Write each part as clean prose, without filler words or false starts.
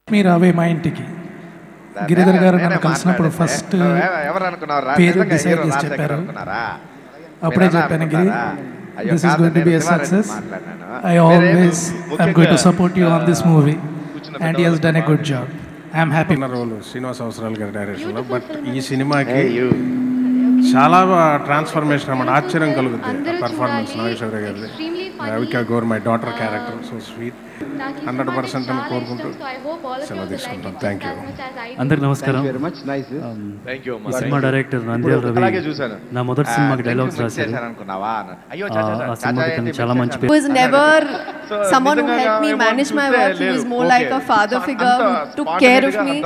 మీరు అవే మా ఇంటికి గిరిధర్ గారు నన్ను కలిసినప్పుడు ఫస్ట్ పేరు డిసైడ్ చేసి చెప్పారు. అప్పుడే చెప్పాను, Giri this is going to be a success. I always I'm going to support you on this movie and he has done a good job. I'm happy. Role Srinivas Avasarala గారి డైరెక్షన్లో. బట్ ఈ సినిమాకి చాలా ట్రాన్స్ఫర్మేషన్ అన్నమాట. ఆశ్చర్యం కలుగుతుంది పర్ఫార్మెన్స్ నాగేశ్వర గారిది. Ravika Gaur my daughter character so sweet. 100% అని కోరుకుంటూ సెలవు తీసుకుంటాం. Thank you. అందరికి నమస్కారం. ఈ సినిమా డైరెక్టర్ నంద్యాల రవి నా మొదటి సినిమాకి డైలాగ్స్ రాశారు. ఆ సినిమాకి తను చాలా మంచి పేరు. He was never someone who helped me manage my work. He was more like a father figure who took care of me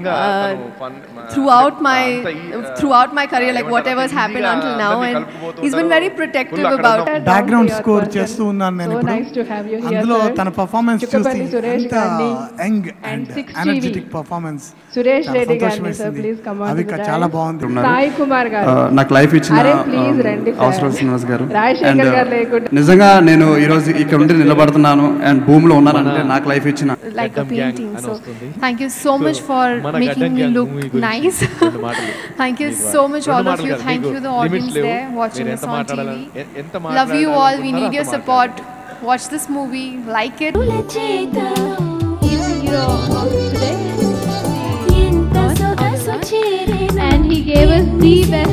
throughout my career, like whatever's happened until now, and he's been very protective about it. Background score చేస్తూ ఉన్నాను నేను ఇప్పుడు. అందులో తన performance చూసి ఎంత young and energetic performance. Suresh Reddy గారు please come on. అది చాలా బాగుంది. సాయి కుమార్ గారు నాకు లైఫ్ ఇచ్చిన అవసరం శ్రీనివాస్ గారు. నిజంగా నేను ఈ రోజు ఇక్కడ ఉండి నిలబడుతున్నాను అండ్ భూమిలో ఉన్నానంటే నాకు లైఫ్ ఇచ్చిన like a painting. So thank you so much for making me look nice. Thank you so much all of you. Thank you the audience there watching us on TV. Love you all. We need your support. Watch this movie, like it. He's the hero of today, and he gave us the best